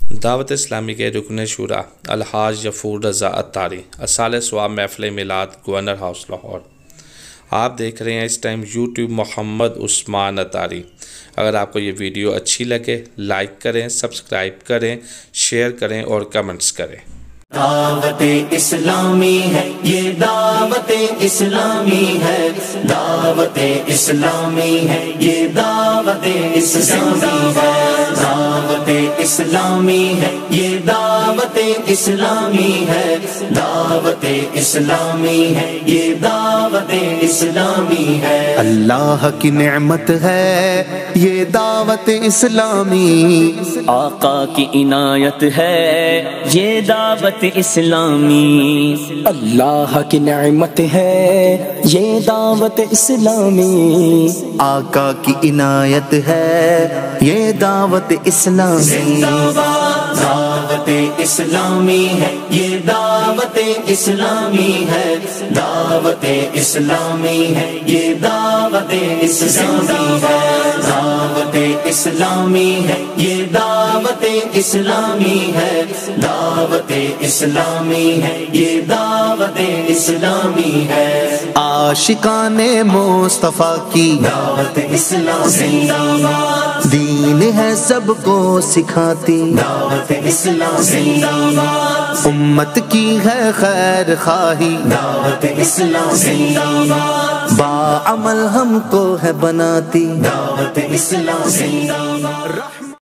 دعوت اسلامی کے رکن شورا الحاج غفور رضا عطاری سال ثواب محفل میلاد گورنر ہاؤس لاہور۔ آپ دیکھ رہے ہیں اس ٹائم یوٹیوب محمد عثمان عطاری۔ اگر آپ کو یہ ویڈیو اچھی لگے لائک کریں، سبسکرائب کریں، شیئر کریں اور کمنٹس کریں۔ دعوت اسلامی ہے یہ، دعوت اسلامی ہے، دعوت اسلامی ہے یہ، دعوت اسلامی ہے، دعوت اسلامی ہے یہ، دعوت اسلامی ہے، دعوت اسلامی ہے یہ، دعوت اسلامی ہے۔ اللہ کی نعمت ہے یہ دعوت اسلامی، آقا کی عنایت ہے یہ دعوت اسلامی، اللہ کی نعمت ہے یہ دعوت اسلامی، آقا کی عنایت ہے یہ دعوت اسلامی، دعوت اسلامی ہے یہ، دعوت اسلامی ہے، دعوت اسلامی ہے یہ، دعوت اسلامی ہے، دعوت اسلامی ہے یہ، دعوت اسلامی ہے، دعوت اسلامی ہے یہ، دعوت اسلامی ہے۔ عاشقان مصطفیٰ کی دعوت اسلامی، دین ہے سب کو سکھاتی، دعوت اسلامی، امت کی ہے خیر خواہی، دعوت اسلامی، باعمل ہم کو ہے بناتی، دعوت اسلامی۔